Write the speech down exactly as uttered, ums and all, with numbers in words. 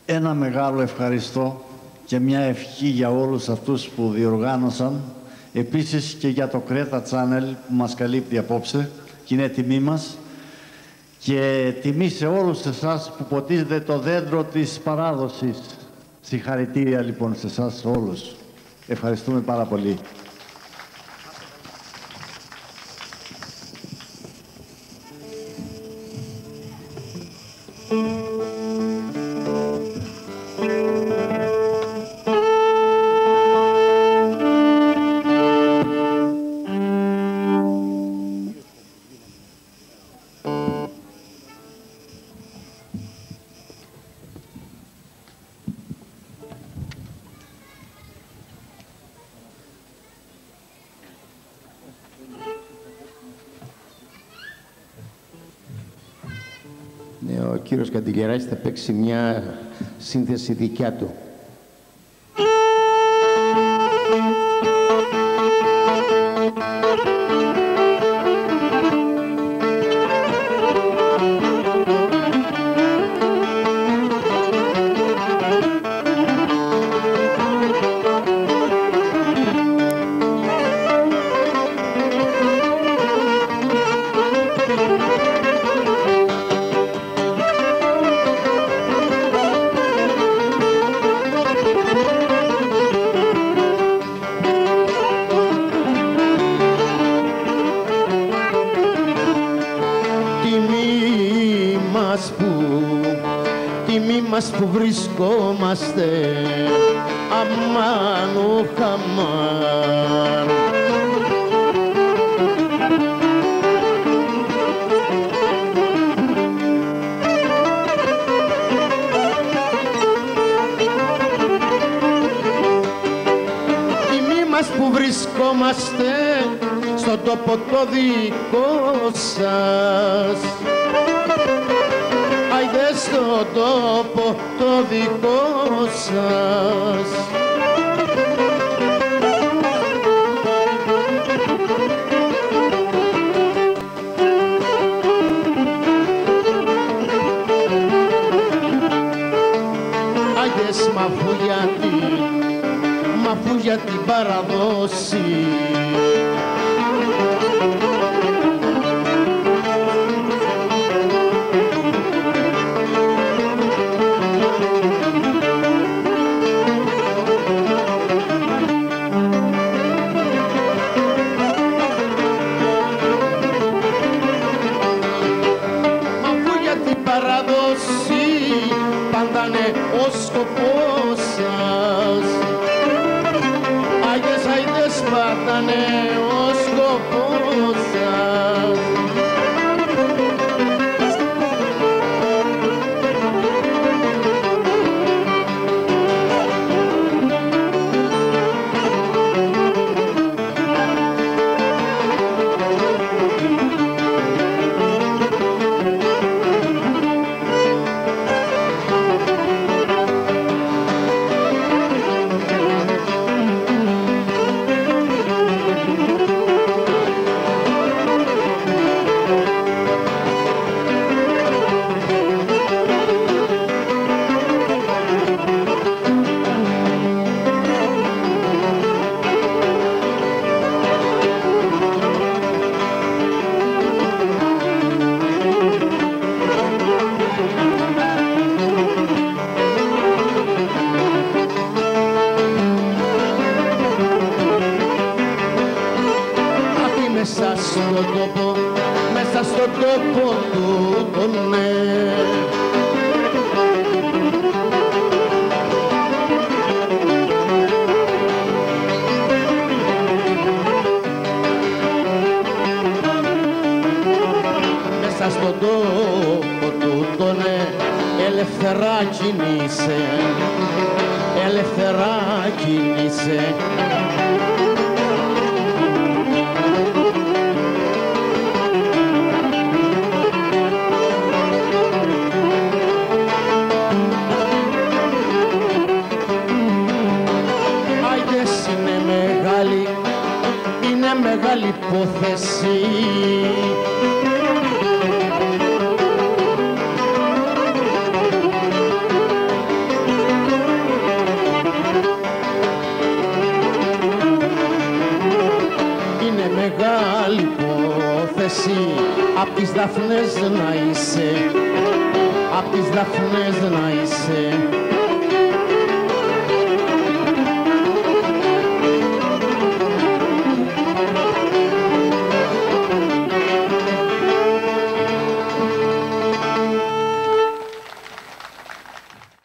ένα μεγάλο ευχαριστώ και μια ευχή για όλους αυτούς που διοργάνωσαν, επίσης και για το Κρέτα Channel που μας καλύπτει απόψε και είναι τιμή μας, και τιμή σε όλους εσάς που ποτίζετε το δέντρο της παράδοσης. Συγχαρητήρια λοιπόν σε εσάς όλους. Ευχαριστούμε πάρα πολύ. Ο κύριος Καντιλιαράκης θα παίξει μια σύνθεση δικιά του. Που βρισκόμαστε αμάν ο χαμάν. Τιμή μας που βρισκόμαστε στον τόπο το δικό σας, άιδε στον τόπο το δικό σας. Άιδες μ' αφού γιατί, μ' αφού για την παραδόση, ο σκοπός σας. Άγιες αηδές πάτανε ο σκοπός σας. στον τόπο, μέσα στον τόπο του τον ναι. Μέσα στον τόπο του τον ναι, ελευθερά κινείσαι, ελευθερά κινείσαι. Μεγάλη υπόθεση μεγάλη υπόθεση, απ' τις Δαφνές να είσαι, απ' τις Δαφνές να είσαι.